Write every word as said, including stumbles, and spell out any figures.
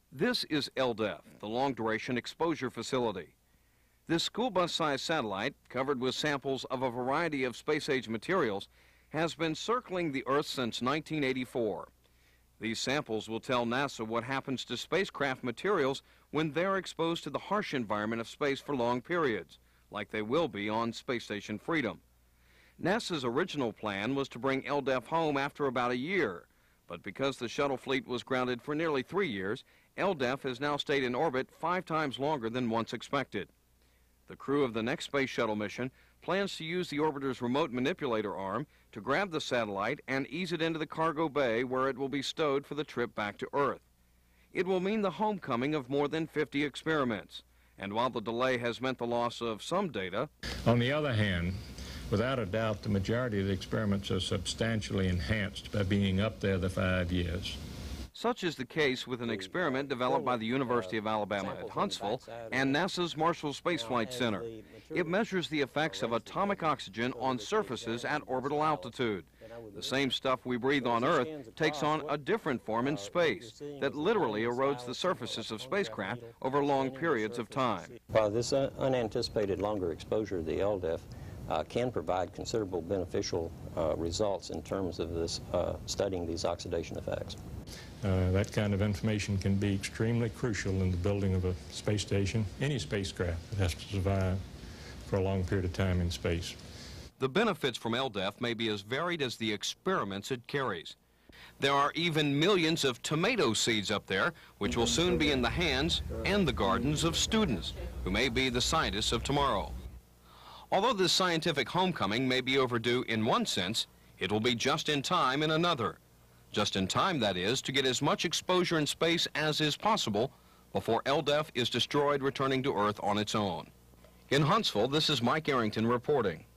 This is L D E F, the Long Duration Exposure Facility. This school bus-sized satellite, covered with samples of a variety of space-age materials, has been circling the Earth since nineteen eighty-four. These samples will tell NASA what happens to spacecraft materials when they're exposed to the harsh environment of space for long periods, like they will be on Space Station Freedom. NASA's original plan was to bring L D E F home after about a year, but because the shuttle fleet was grounded for nearly three years, L D E F has now stayed in orbit five times longer than once expected. The crew of the next space shuttle mission plans to use the orbiter's remote manipulator arm to grab the satellite and ease it into the cargo bay where it will be stowed for the trip back to Earth. It will mean the homecoming of more than fifty experiments, and while the delay has meant the loss of some data, on the other hand, without a doubt, the majority of the experiments are substantially enhanced by being up there the five years. Such is the case with an experiment developed by the University of Alabama at Huntsville and NASA's Marshall Space Flight Center. It measures the effects of atomic oxygen on surfaces at orbital altitude. The same stuff we breathe on Earth takes on a different form in space that literally erodes the surfaces of spacecraft over long periods of time. While this un unanticipated longer exposure to the L D E F uh, can provide considerable beneficial uh, results in terms of this uh, studying these oxidation effects. Uh, that kind of information can be extremely crucial in the building of a space station, any spacecraft that has to survive for a long period of time in space. The benefits from L D E F may be as varied as the experiments it carries. There are even millions of tomato seeds up there, which will soon be in the hands and the gardens of students, who may be the scientists of tomorrow. Although this scientific homecoming may be overdue in one sense, it will be just in time in another. Just in time, that is, to get as much exposure in space as is possible before L D E F is destroyed, returning to Earth on its own. In Huntsville, this is Mike Arrington reporting.